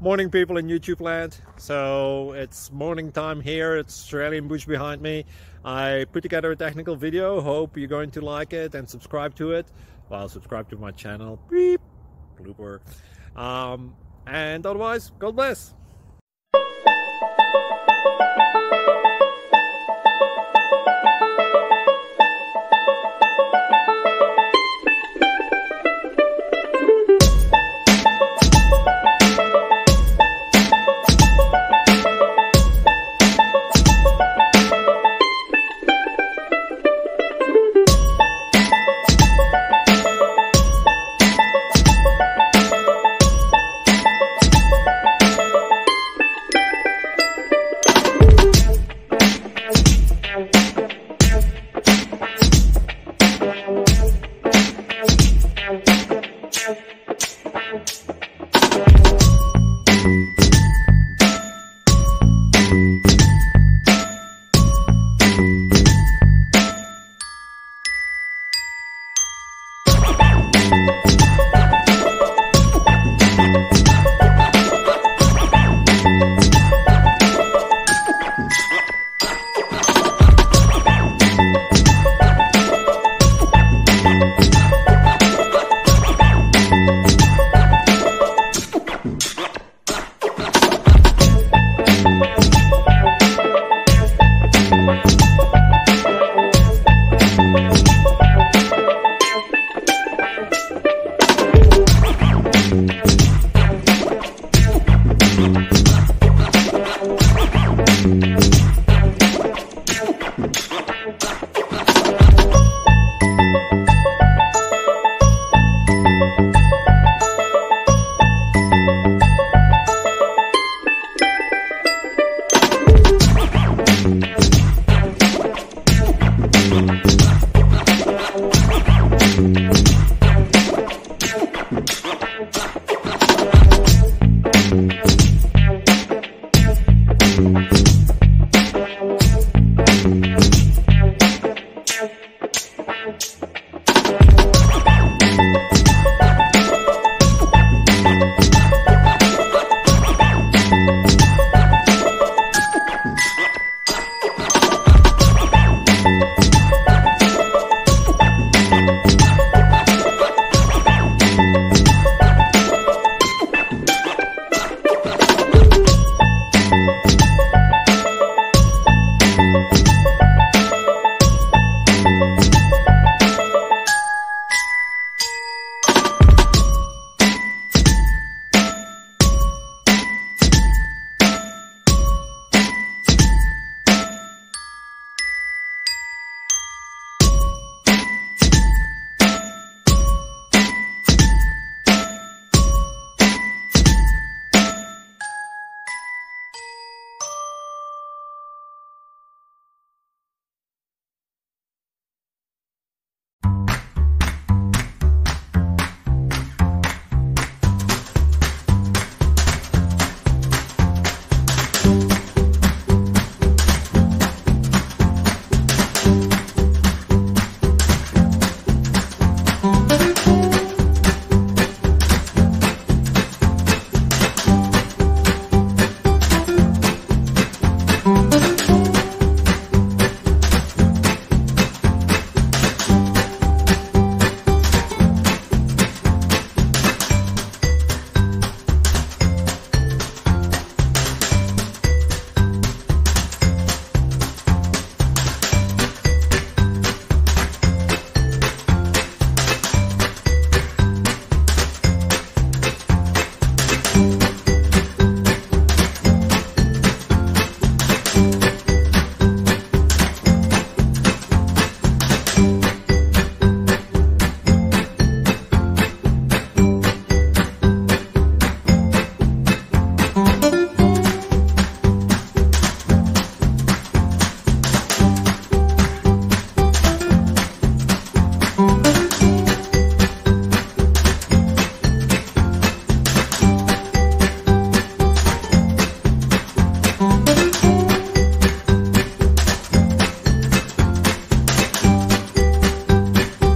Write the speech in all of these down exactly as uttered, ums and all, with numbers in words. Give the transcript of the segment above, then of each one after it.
Morning, people in YouTube land. So it's morning time here. It's Australian bush behind me. I put together a technical video. Hope you're going to like it and subscribe to it. Well, subscribe to my channel. Beep. Blooper. Um, and otherwise, God bless.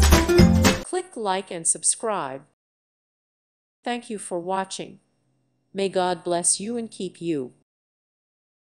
like and subscribe. Thank you for watching. May God bless you and keep you.